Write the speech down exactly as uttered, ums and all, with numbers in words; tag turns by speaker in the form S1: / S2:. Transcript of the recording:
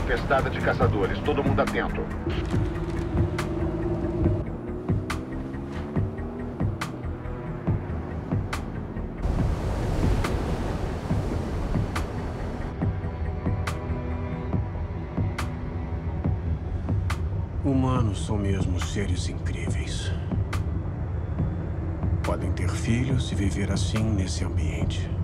S1: infestada de caçadores. Todo mundo atento.
S2: Humanos são mesmo seres incríveis. Podem ter filhos e viver assim nesse ambiente.